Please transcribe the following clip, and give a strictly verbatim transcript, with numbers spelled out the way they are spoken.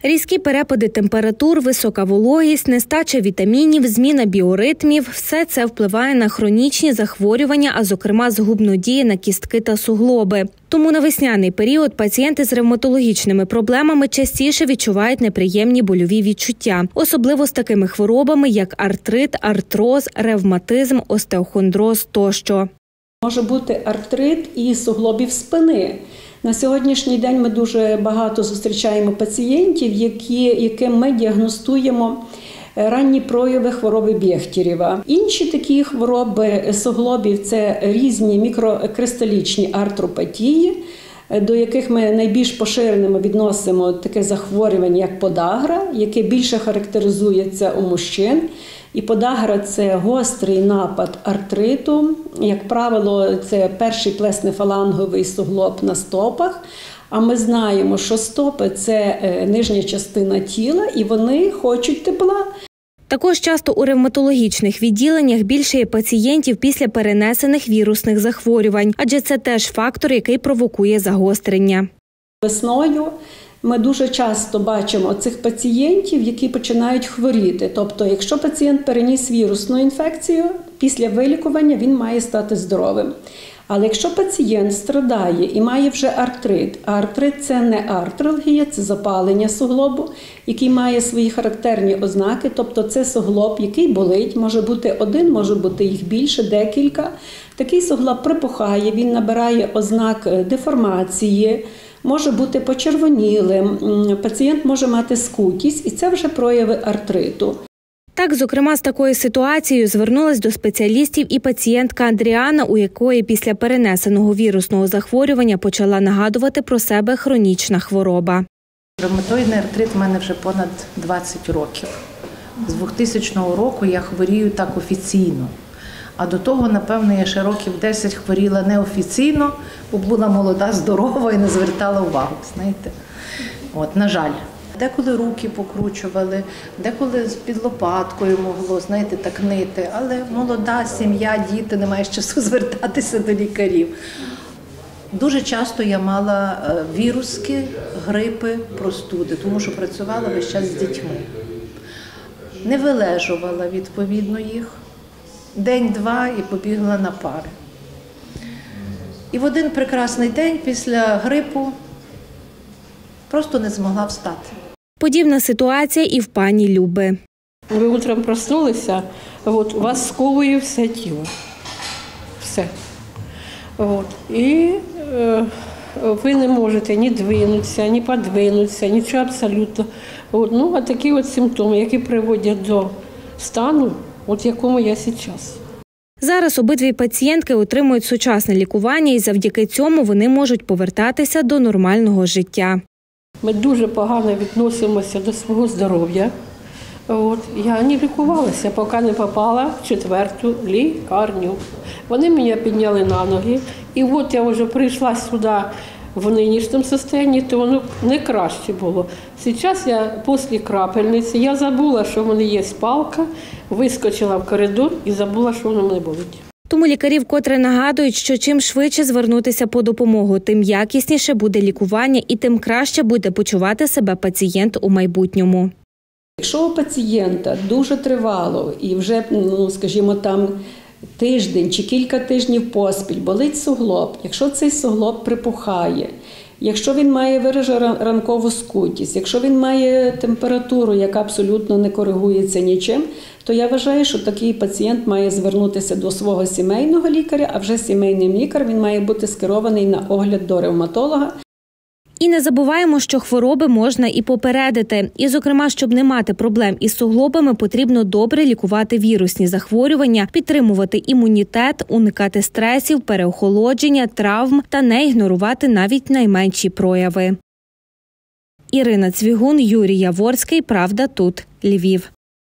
Різкі перепади температур, висока вологість, нестача вітамінів, зміна біоритмів – все це впливає на хронічні захворювання, а зокрема згубно діє на кістки та суглоби. Тому на весняний період пацієнти з ревматологічними проблемами частіше відчувають неприємні больові відчуття, особливо з такими хворобами, як артрит, артроз, ревматизм, остеохондроз тощо. Може бути артрит і суглобів спини. На сьогоднішній день ми дуже багато зустрічаємо пацієнтів, які, яким ми діагностуємо ранні прояви хвороби Бехтерєва. Інші такі хвороби суглобів – це різні мікрокристалічні артропатії, до яких ми найбільш поширеними відносимо таке захворювання, як подагра, яке більше характеризується у мужчин. І подагра – це гострий напад артриту. Як правило, це перший плеснефаланговий суглоб на стопах. А ми знаємо, що стопи – це нижня частина тіла, і вони хочуть тепла. Також часто у ревматологічних відділеннях більше є пацієнтів після перенесених вірусних захворювань, адже це теж фактор, який провокує загострення. Весною ми дуже часто бачимо цих пацієнтів, які починають хворіти. Тобто, якщо пацієнт переніс вірусну інфекцію, після вилікування він має стати здоровим. Але якщо пацієнт страдає і має вже артрит, а артрит – це не артралгія, це запалення суглобу, який має свої характерні ознаки, тобто це суглоб, який болить, може бути один, може бути їх більше, декілька. Такий суглоб припухає, він набирає ознак деформації, може бути почервонілим, пацієнт може мати скутість, і це вже прояви артриту. Так, зокрема, з такою ситуацією звернулась до спеціалістів і пацієнтка Андріана, у якої після перенесеного вірусного захворювання почала нагадувати про себе хронічна хвороба. Ревматоїдний артрит в мене вже понад двадцять років. З двохтисячного року я хворію так офіційно. А до того, напевно, я ще років десять хворіла неофіційно, бо була молода, здорова і не звертала увагу, знаєте. От, на жаль. Деколи руки покручували, деколи під лопаткою могло, знаєте, так нити. Але молода сім'я, діти, немає часу звертатися до лікарів. Дуже часто я мала віруски, грипи, простуди, тому що працювала весь час з дітьми. Не вилежувала, відповідно, їх. День-два і побігла на пари. І в один прекрасний день після грипу просто не змогла встати. Подібна ситуація і в пані Люби. Ви утром проснулися, от, у вас сковує все тіло. Все. От. І е, ви не можете ні двинутися, ні подвинутися, нічого абсолютно. От, ну, а такі от симптоми, які приводять до стану, от якому я зараз. Зараз обидві пацієнтки отримують сучасне лікування і завдяки цьому вони можуть повертатися до нормального життя. Ми дуже погано відносимося до свого здоров'я. От. Я не лікувалася, поки не попала в четверту лікарню. Вони мене підняли на ноги. І от я вже прийшла сюди в нинішньому стані, то воно не краще було. Зараз я після крапельниці, я забула, що в мене є палка, вискочила в коридор і забула, що воно мене болить. Тому лікарі вкотре нагадують, що чим швидше звернутися по допомогу, тим якісніше буде лікування і тим краще буде почувати себе пацієнт у майбутньому. Якщо у пацієнта дуже тривало і вже, ну, скажімо, там тиждень чи кілька тижнів поспіль болить суглоб, якщо цей суглоб припухає, якщо він має виражену ранкову скутість, якщо він має температуру, яка абсолютно не коригується нічим, то я вважаю, що такий пацієнт має звернутися до свого сімейного лікаря, а вже сімейним лікар він має бути скерований на огляд до ревматолога. І не забуваємо, що хвороби можна і попередити. І, зокрема, щоб не мати проблем із суглобами, потрібно добре лікувати вірусні захворювання, підтримувати імунітет, уникати стресів, переохолодження, травм та не ігнорувати навіть найменші прояви. Ірина Цвігун, Юрій Яворський. Правда тут. Львів.